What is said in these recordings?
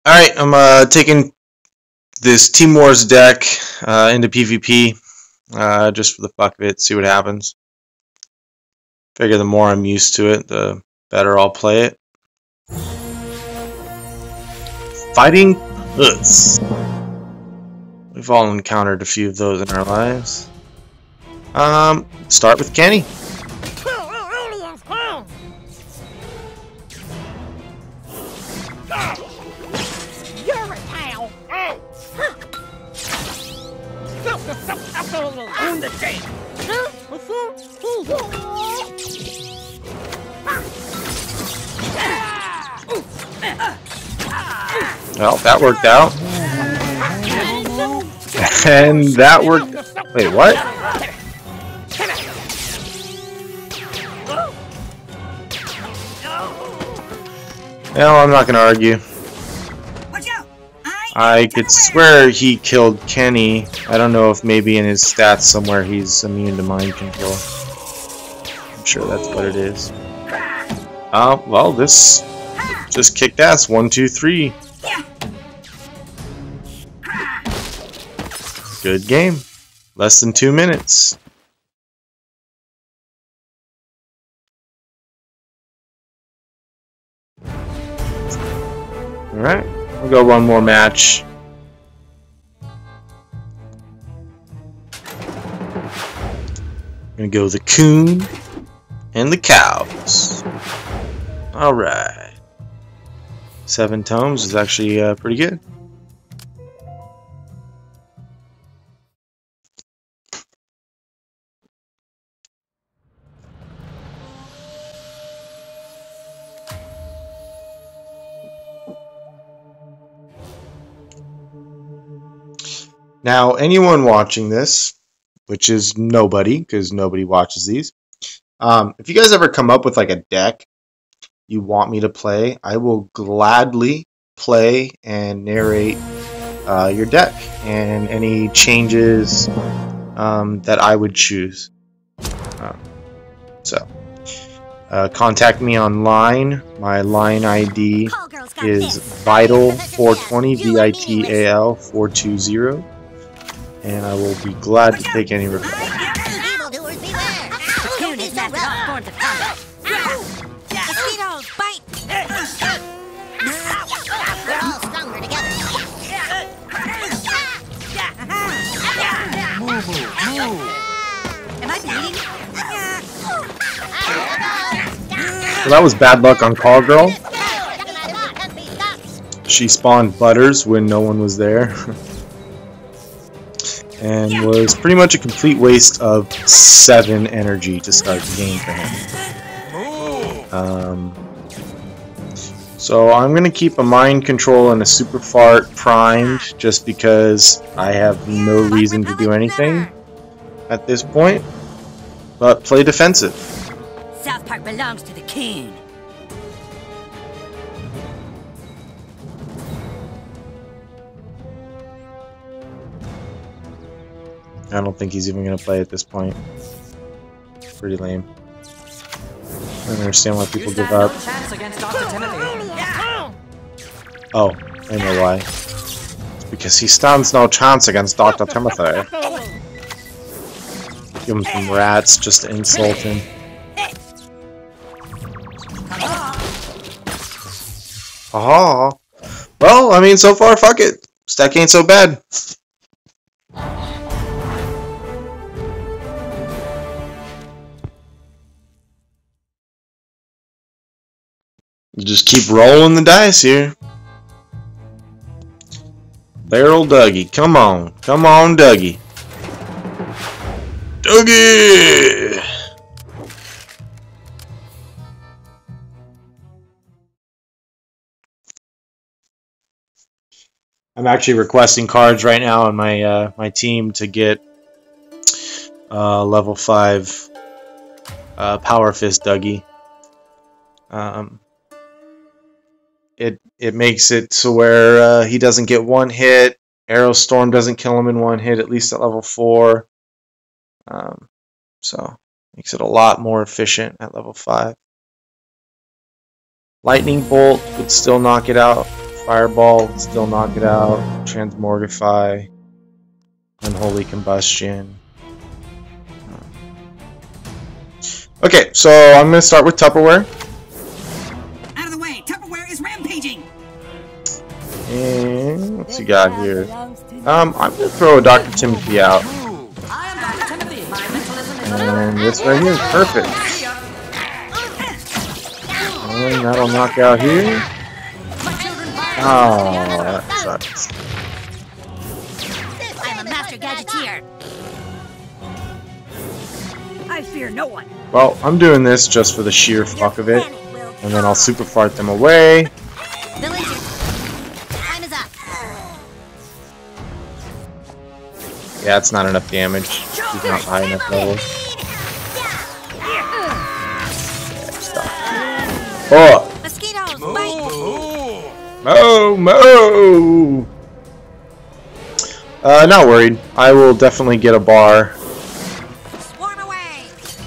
Alright, I'm taking this Team Wars deck into PvP just for the fuck of it, see what happens. Figure the more I'm used to it, the better I'll play it. Fighting Puss. We've all encountered a few of those in our lives. Start with Kenny. Well, that worked out. And that worked. Wait, what? Well, I'm not gonna argue. I could swear he killed Kenny. I don't know if maybe in his stats somewhere he's immune to mind control. I'm sure that's what it is. Well, this just kicked ass. 1, 2, 3. Good game. Less than 2 minutes. Alright, we'll go one more match. I'm gonna go the coon and the cows. Alright. 7 tomes is actually pretty good. Now, anyone watching this, which is nobody, because nobody watches these, if you guys ever come up with like a deck you want me to play, I will gladly play and narrate your deck and any changes that I would choose. Contact me online. My line ID is Vital420, VITAL 420. And I will be glad to take any requests. So that was bad luck on Call Girl. She spawned Butters when no one was there. And was pretty much a complete waste of 7 energy to start the game for him. So I'm going to keep a Mind Control and a Super Fart primed just because I have no reason to do anything at this point, but play defensive. South Park belongs to the king. I don't think he's even going to play at this point. Pretty lame. I don't understand why people give up. Oh, I know why. It's because he stands no chance against Dr. Timothy. Give him some rats just to insult him. Aha! Well, I mean, so far, fuck it. Stack ain't so bad. You just keep rolling the dice here. Barrel Dougie, come on. Come on, Dougie. Dougie! I'm actually requesting cards right now on my my team to get level 5 Power Fist Dougie. It makes it so where he doesn't get 1 hit, Arrow Storm doesn't kill him in 1 hit, at least at level 4. So makes it a lot more efficient at level 5. Lightning Bolt would still knock it out Fireball would still knock it out. Transmorgify. Unholy Combustion. Okay, so I'm going to start with Tupperware. Out of the way! Tupperware is rampaging! And what's he got here? I'm going to throw a Dr. Timothy out. And this right here is perfect. And that'll knock out here. Oh, that sucks. I'm a master gadgeteer. I fear no one. Well, I'm doing this just for the sheer fuck of it. And then I'll super fart them away. Villager, time is up. Yeah, it's not enough damage. He's not high enough level. Oh! Mosquitoes, bite! Mo! Not worried. I will definitely get a bar. Swarm away!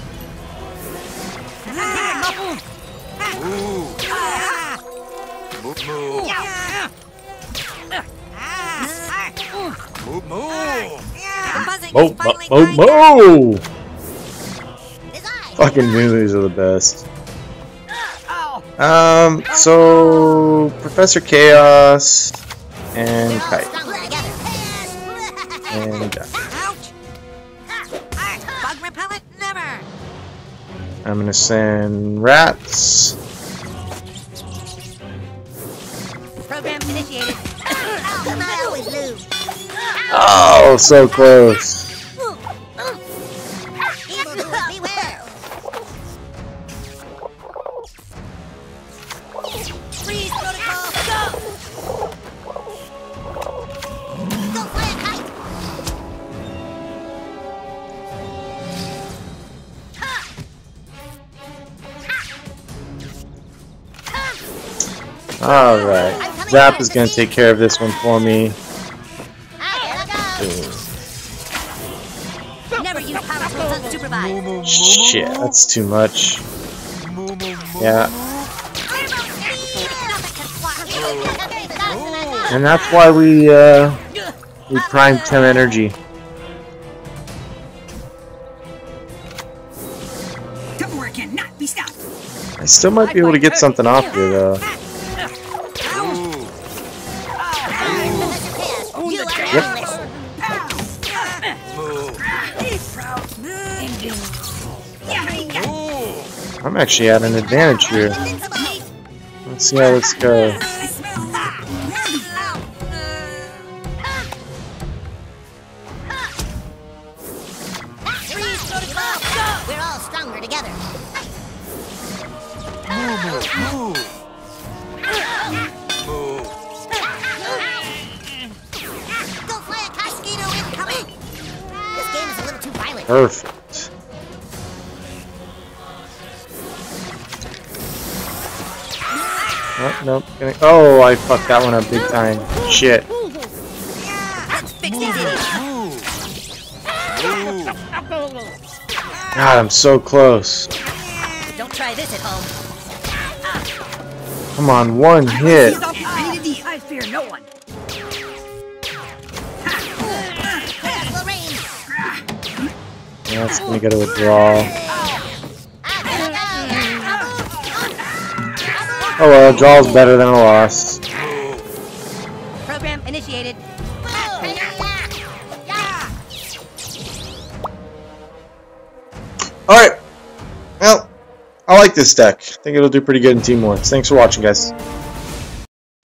Mo! Fucking movies are the best. So Professor Chaos and Kite. And Bug repellent, never! I'm gonna send Rats. Program initiated. I always lose. Oh, so close. Beware! Freeze protocol, go! Go fly a kite! Alright. Zap is gonna take care of this one for me. Never use power tools unsupervised. Shit, that's too much. Yeah. And that's why we primed Tem Energy. Tupperware cannot be stopped. I still might be able to get something off here though. Yep. I'm actually at an advantage here. Let's see how this goes. We're all stronger together. Go fly a mosquito incoming. This game is a little too violent. Perfect. Oh, nope. Oh, I fucked that one up big time. Shit. Let's fix these idiots. God, I'm so close. Don't try this at home. Come on, one hit. I fear no one. Yeah, it's gonna go to a draw. Oh well, a draw's better than a loss. Program initiated. Alright. Well, I like this deck. I think it'll do pretty good in Team Wars. Thanks for watching, guys.